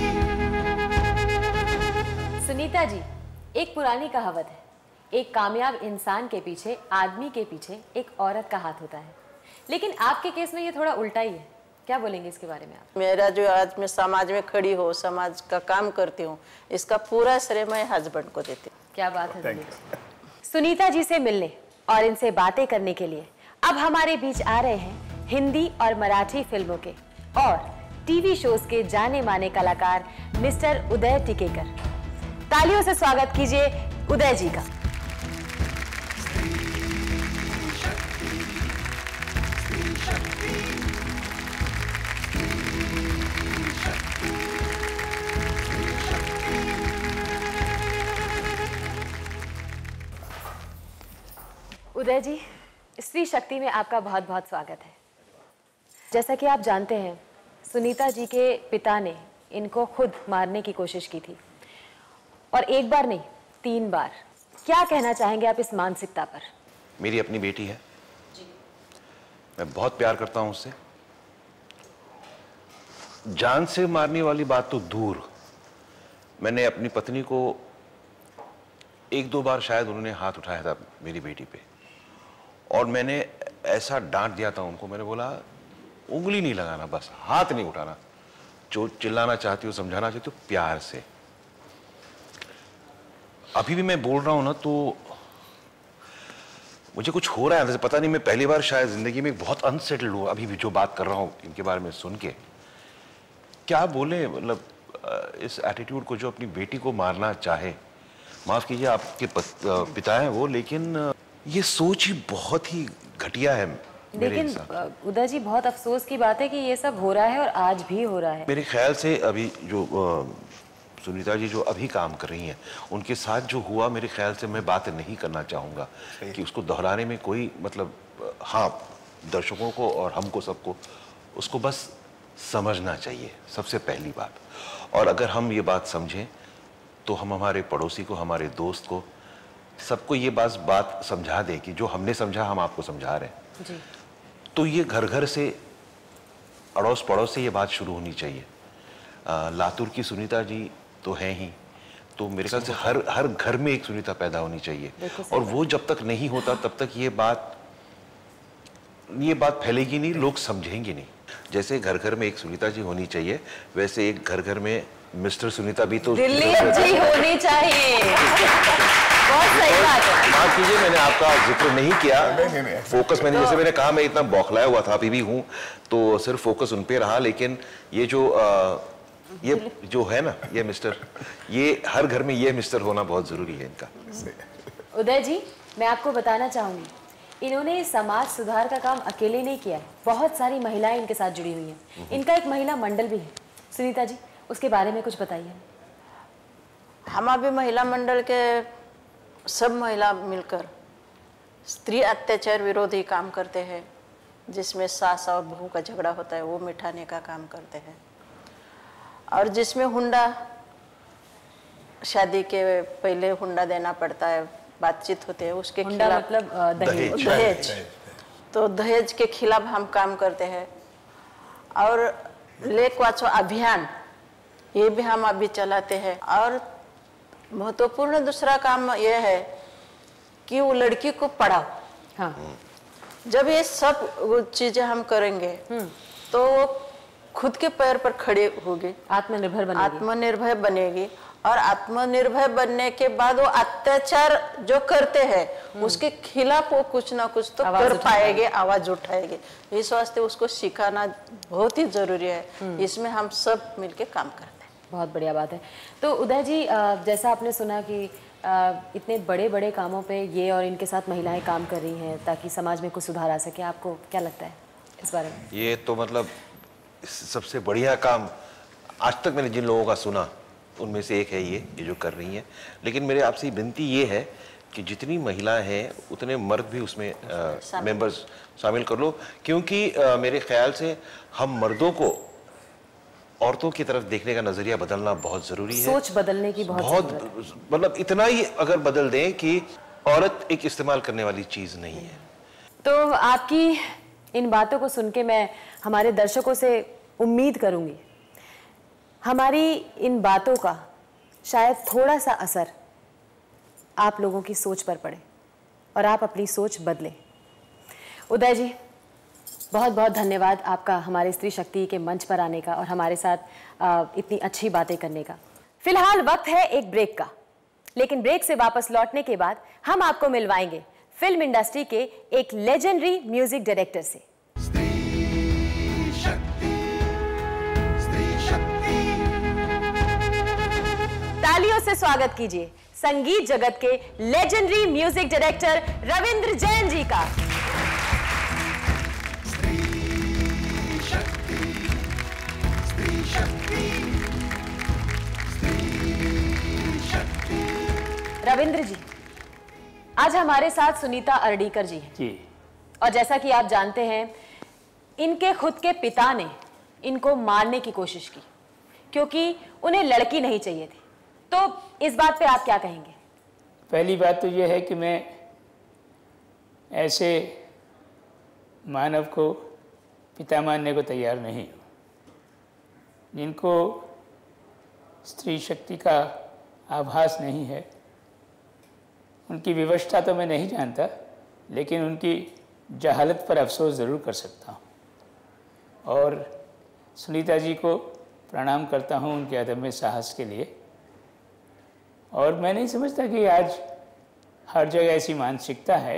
[SPEAKER 1] सुनीता जी, एक पुरानी कहावत है, एक कामयाब इंसान के पीछे, आदमी के पीछे एक औरत का हाथ होता है। लेकिन आपके केस में ये थोड़ा उल्टा ही है। क्या बोलेंगे इसके बारे में आप?
[SPEAKER 4] मेरा जो आज मैं समाज में खड़ी हो, समाज का काम करती हूँ, इसका पूरा श्रेय मैं हस्बैंड को देती हूँ।
[SPEAKER 1] क्या बात है। सुनीता जी से मिलने और इनसे बातें करने के लिए अब हमारे बीच आ रहे हैं हिंदी और मराठी फिल्मों के और टीवी शोज के जाने माने कलाकार मिस्टर उदय टिकेकर। तालियों से स्वागत कीजिए उदय जी का। उदय जी, स्त्री शक्ति में आपका बहुत बहुत स्वागत है। जैसा कि आप जानते हैं, सुनीता जी के पिता ने इनको खुद मारने की कोशिश की थी, और एक बार नहीं 3 बार। क्या कहना चाहेंगे आप इस मानसिकता पर?
[SPEAKER 7] मेरी अपनी बेटी है जी। मैं बहुत प्यार करता हूं उससे। जान से मारने वाली बात तो दूर, मैंने अपनी पत्नी को 1-2 बार शायद उन्होंने हाथ उठाया था मेरी बेटी पे, और मैंने ऐसा डांट दिया था उनको। मैंने बोला उंगली नहीं लगाना, बस हाथ नहीं उठाना, जो चिल्लाना चाहती हो, समझाना चाहती हो, प्यार से। अभी भी मैं बोल रहा हूं ना तो मुझे कुछ हो रहा है, पता नहीं, मैं पहली बार शायद जिंदगी में बहुत अनसेटल्ड हूं अभी भी जो बात कर रहा हूं इनके बारे में सुन के। क्या बोले, मतलब इस एटीट्यूड को, जो अपनी बेटी को मारना चाहे, माफ कीजिए आपके पिता हैं वो, लेकिन ये सोच ही बहुत ही घटिया है।
[SPEAKER 1] लेकिन उदय जी, बहुत अफसोस की बात है कि ये सब हो रहा है और आज भी हो रहा है।
[SPEAKER 7] मेरे ख्याल से अभी जो सुनीता जी जो अभी काम कर रही हैं उनके साथ जो हुआ, मेरे ख्याल से मैं बात नहीं करना चाहूँगा कि उसको दोहराने में कोई मतलब, हाँ दर्शकों को और हमको सबको उसको बस समझना चाहिए सबसे पहली बात। और अगर हम ये बात समझें तो हम हमारे पड़ोसी को, हमारे दोस्त को, सबको ये बात समझा दें कि जो हमने समझा हम आपको समझा रहे हैं
[SPEAKER 1] जी।
[SPEAKER 7] तो ये घर घर से, अड़ोस पड़ोस से ये बात शुरू होनी चाहिए। लातूर की सुनीता जी तो हैं ही, तो मेरे ख्याल से हर घर में एक सुनीता पैदा होनी चाहिए। और वो जब तक नहीं होता तब तक ये बात फैलेगी नहीं, लोग समझेंगे नहीं। जैसे घर घर में एक सुनीता जी होनी चाहिए, वैसे एक घर घर में मिस्टर सुनीता भी तो
[SPEAKER 1] दिलीप जी होनी चाहिए। बहुत सही बात है।
[SPEAKER 7] माफ कीजिए, मैंने आपका जिक्र नहीं किया। फोकस मैंने, जैसे मैंने कहा, मैं इतना बौखलाया हुआ था, अभी भी हूँ, तो सिर्फ फोकस उन पे रहा। लेकिन ये जो है ना, ये मिस्टर, ये हर घर में ये मिस्टर होना बहुत जरूरी है इनका।
[SPEAKER 1] उदय जी, मैं आपको बताना चाहूंगी, इन्होंने समाज सुधार का काम अकेले नहीं किया है, बहुत सारी महिलाएं इनके साथ जुड़ी हुई हैं। इनका एक महिला मंडल भी है। सुनीता जी, उसके बारे में कुछ बताइए।
[SPEAKER 4] हम अभी महिला मंडल के सब महिला मिलकर स्त्री अत्याचार विरोधी काम करते हैं, जिसमें सास और बहू का झगड़ा होता है वो मिटाने का काम करते हैं, और जिसमें हुंडा, शादी के पहले हुंडा देना पड़ता है, बातचीत होते हैं उसके खिलाफ,
[SPEAKER 1] मतलब
[SPEAKER 4] दहेज, तो दहेज के खिलाफ हम काम करते हैं। और लेक वाचो अभियान ये भी हम अभी चलाते हैं। और महत्वपूर्ण दूसरा काम यह है कि वो लड़की को पढ़ाओ।
[SPEAKER 1] हाँ।
[SPEAKER 4] जब ये सब चीजें हम करेंगे तो वो खुद के पैर पर खड़े होगी, आत्मनिर्भर बनेगी। और आत्मनिर्भर बनने के बाद वो अत्याचार जो करते हैं उसके खिलाफ वो कुछ ना कुछ तो कर पाएंगे, आवाज उठाएंगे। इस वास्ते उसको सिखाना बहुत ही जरूरी है। इसमें हम सब मिलके काम करते हैं।
[SPEAKER 1] बहुत बढ़िया बात है। तो उदय जी, जैसा आपने सुना कि इतने बड़े बड़े कामों पे ये और इनके साथ महिलाएं काम कर रही हैं ताकि समाज में कुछ सुधार आ सके, आपको क्या लगता है इस बारे में?
[SPEAKER 7] ये तो मतलब सबसे बढ़िया काम आज तक मैंने जिन लोगों का सुना उनमें से एक है ये जो कर रही हैं। लेकिन मेरे आपसे विनती ये है कि जितनी महिलाएं हैं उतने मर्द भी उसमें मेंबर्स शामिल कर लो, क्योंकि मेरे ख्याल से हम मर्दों को औरतों की तरफ देखने का नजरिया बदलना बहुत जरूरी है।
[SPEAKER 1] सोच बदलने की बहुत
[SPEAKER 7] मतलब इतना ही अगर बदल दें कि औरत एक इस्तेमाल करने वाली चीज नहीं है।
[SPEAKER 1] तो आपकी इन बातों को सुन के मैं हमारे दर्शकों से उम्मीद करूंगी हमारी इन बातों का शायद थोड़ा सा असर आप लोगों की सोच पर पड़े और आप अपनी सोच बदलें। उदय जी, बहुत बहुत धन्यवाद आपका हमारे स्त्री शक्ति के मंच पर आने का और हमारे साथ इतनी अच्छी बातें करने का। फिलहाल वक्त है एक ब्रेक का, लेकिन ब्रेक से वापस लौटने के बाद हम आपको मिलवाएंगे फिल्म इंडस्ट्री के एक लेजेंडरी म्यूजिक डायरेक्टर से। तालियों से स्वागत कीजिए संगीत जगत के legendary music director Ravindra Jain ji का। रविंद्र जी, आज हमारे साथ सुनीता अर्डीकर जी हैं जी। और जैसा कि आप जानते हैं, इनके खुद के पिता ने इनको मारने की कोशिश की क्योंकि उन्हें लड़की नहीं चाहिए थी। तो इस बात पे आप क्या कहेंगे?
[SPEAKER 8] पहली बात तो यह है कि मैं ऐसे मानव को पिता मानने को तैयार नहीं हूँ जिनको स्त्री शक्ति का आभास नहीं है। उनकी विवशता तो मैं नहीं जानता, लेकिन उनकी जहालत पर अफसोस ज़रूर कर सकता हूँ। और सुनीता जी को प्रणाम करता हूँ उनके अदम्य साहस के लिए। और मैं नहीं समझता कि आज हर जगह ऐसी मानसिकता है।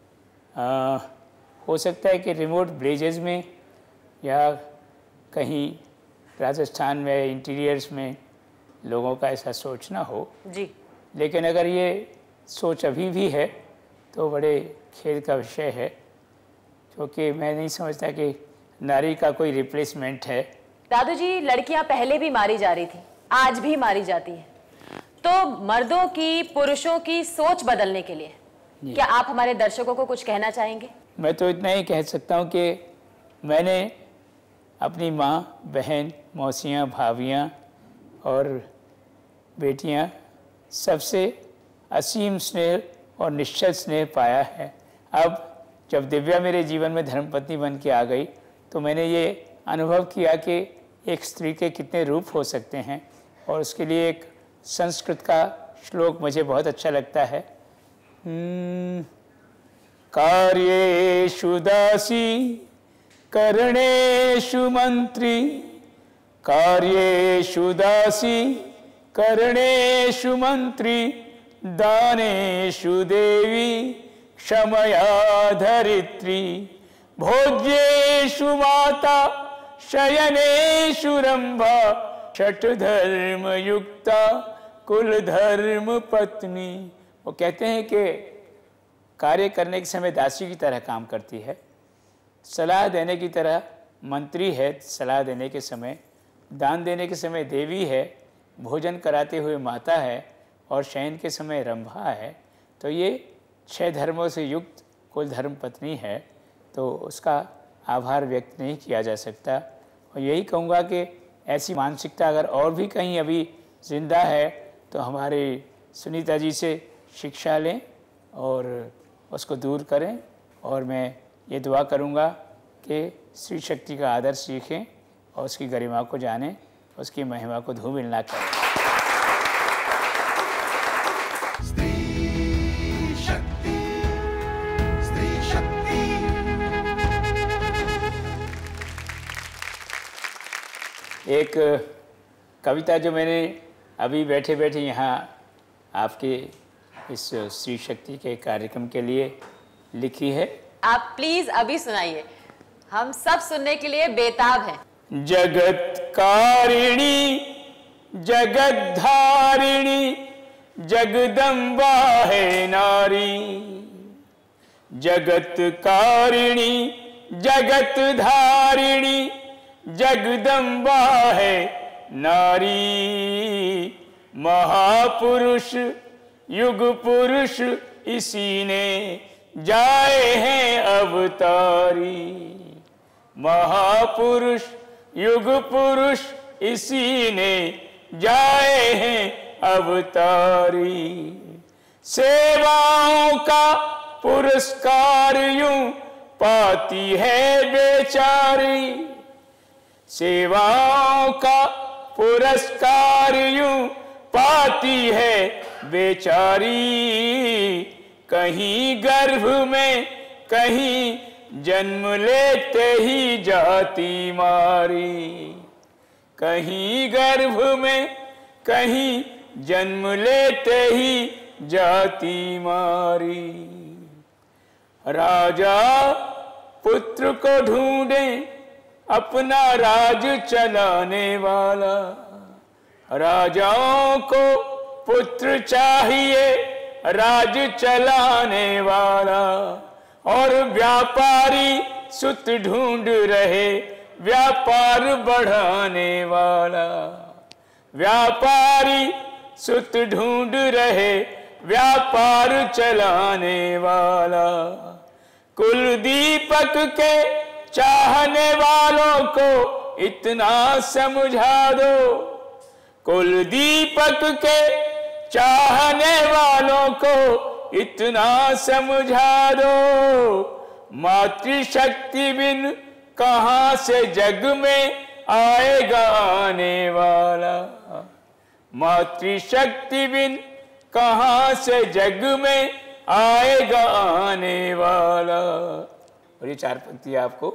[SPEAKER 8] हो सकता है कि रिमोट विलेजेस में या कहीं राजस्थान में इंटीरियर्स में लोगों का ऐसा सोचना हो
[SPEAKER 1] जी,
[SPEAKER 8] लेकिन अगर ये सोच अभी भी है तो बड़े खेद का विषय है, क्योंकि मैं नहीं समझता कि नारी का कोई रिप्लेसमेंट है।
[SPEAKER 1] दादू जी, लड़कियां पहले भी मारी जा रही थी आज भी मारी जाती है। तो मर्दों की, पुरुषों की सोच बदलने के लिए क्या आप हमारे दर्शकों को कुछ कहना चाहेंगे?
[SPEAKER 8] मैं तो इतना ही कह सकता हूँ कि मैंने अपनी माँ, बहन, मौसियाँ, भाभियाँ और बेटियाँ सबसे असीम स्नेह और निश्चल स्नेह पाया है। अब जब दिव्या मेरे जीवन में धर्मपत्नी बन के आ गई तो मैंने ये अनुभव किया कि एक स्त्री के कितने रूप हो सकते हैं। और उसके लिए एक संस्कृत का श्लोक मुझे बहुत अच्छा लगता है। कार्येषु दासी करणेषु मंत्री, कार्येषु दासी करणेषु मंत्री, दानेषु देवी क्षमया धरित्री, भोज्येषु माता शयनेषु रंभा, षट धर्म युक्ता कुल धर्म पत्नी। वो कहते हैं कि कार्य करने के समय दासी की तरह काम करती है, सलाह देने की तरह मंत्री है, सलाह देने के समय, दान देने के समय देवी है, भोजन कराते हुए माता है और शयन के समय रंभा है। तो ये 6 धर्मों से युक्त कुल धर्म पत्नी है, तो उसका आभार व्यक्त नहीं किया जा सकता। और यही कहूँगा कि ऐसी मानसिकता अगर और भी कहीं अभी जिंदा है तो हमारे सुनीता जी से शिक्षा लें और उसको दूर करें। और मैं ये दुआ करूँगा कि स्त्री शक्ति का आदर सीखें और उसकी गरिमा को जानें, उसकी महिमा को धूमिल ना करें।
[SPEAKER 2] स्त्री शक्ति, स्त्री शक्ति।
[SPEAKER 8] एक कविता जो मैंने अभी बैठे बैठे यहाँ आपके इस स्त्री शक्ति के कार्यक्रम के लिए लिखी है।
[SPEAKER 1] आप प्लीज अभी सुनाइए, हम सब सुनने के लिए बेताब हैं।
[SPEAKER 8] जगत कारिणी जगत धारिणी जगदम्बा है नारी, जगत कारिणी जगत धारिणी जगदम्बा है नारी, महापुरुष युग पुरुष इसी ने जाए हैं अवतारी, महापुरुष युग पुरुष इसी ने जाए हैं अवतारी, सेवाओं का पुरस्कार यूं पाती है बेचारी, सेवाओं का पुरस्कार यूं पाती है बेचारी, कहीं गर्भ में कहीं जन्म लेते ही जाती मारी, कहीं गर्भ में कहीं जन्म लेते ही जाती मारी, राजा पुत्र को ढूंढे अपना राज चलाने वाला, राजाओं को पुत्र चाहिए राज चलाने वाला, और व्यापारी सुत ढूंढ रहे व्यापार बढ़ाने वाला, व्यापारी सुत ढूंढ रहे व्यापार चलाने वाला, कुल दीपक के चाहने वालों को इतना समझा दो, कुल दीपक के चाहने वालों को इतना समझा दो, मातृशक्ति बिन कहाँ से जग में आएगा आने वाला, मातृशक्ति बिन कहाँ से जग में आएगा आने वाला। और ये 4 पंक्ति आपको।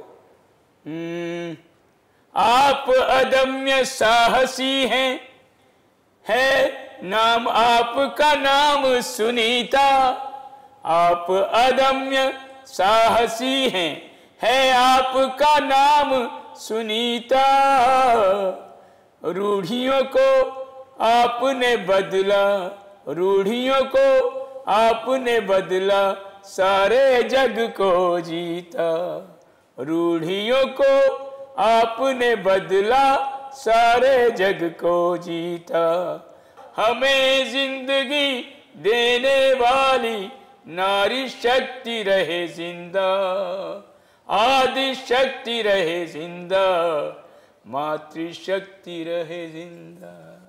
[SPEAKER 8] आप अदम्य साहसी हैं, है नाम आपका नाम सुनीता, आप अदम्य साहसी हैं, है आपका नाम सुनीता, रूढ़ियों को आपने बदला, रूढ़ियों को आपने बदला, सारे जग को जीता, रूढ़ियों को आपने बदला, सारे जग को जीता। हमें जिंदगी देने वाली नारी शक्ति रहे जिंदा, आदि शक्ति रहे जिंदा, मातृशक्ति रहे जिंदा।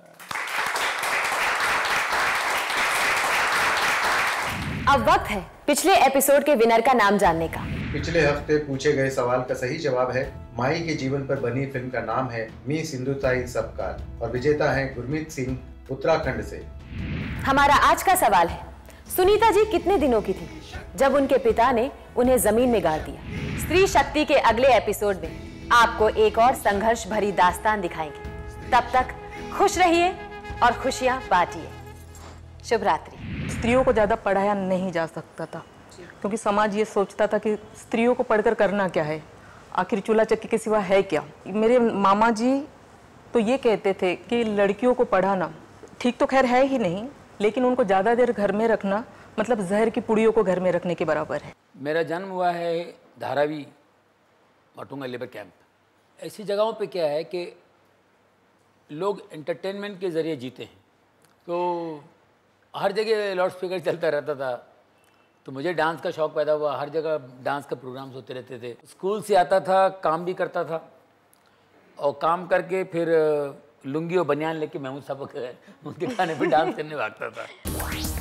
[SPEAKER 1] अब वक्त है पिछले एपिसोड के विनर का नाम जानने का।
[SPEAKER 9] पिछले हफ्ते पूछे गए सवाल का सही जवाब है माई के जीवन पर बनी फिल्म का नाम है मी सिंधुताई सबकाल और विजेता है गुरमीत सिंह उत्तराखंड से।
[SPEAKER 1] हमारा आज का सवाल है, सुनीता जी कितने दिनों की थी जब उनके पिता ने उन्हें जमीन में गाड़ दिया? स्त्री शक्ति के अगले एपिसोड में आपको एक और संघर्ष भरी दास्तान दिखाएंगे। तब तक खुश रहिए और खुशियां बांटिए। शुभ रात्रि।
[SPEAKER 10] स्त्रियों को ज़्यादा पढ़ाया नहीं जा सकता था क्योंकि समाज ये सोचता था कि स्त्रियों को पढ़कर करना क्या है, आखिर चूल्हा चक्की के सिवा है क्या। मेरे मामा जी तो ये कहते थे कि लड़कियों को पढ़ाना ठीक तो खैर है ही नहीं, लेकिन उनको ज़्यादा देर घर में रखना मतलब जहर की पुड़ियों को घर में रखने के बराबर है।
[SPEAKER 11] मेरा जन्म हुआ है धारावी माटुंगा लेबर कैंप। ऐसी जगहों पे क्या है कि लोग एंटरटेनमेंट के ज़रिए जीते हैं, तो हर जगह लाउड स्पीकर चलता रहता था। तो मुझे डांस का शौक़ पैदा हुआ, हर जगह डांस का प्रोग्राम्स होते रहते थे। स्कूल से आता था, काम भी करता था और काम करके फिर लुंगी और बनियान लेके महमूद साहब उनके खाने पे डांस करने भागता था।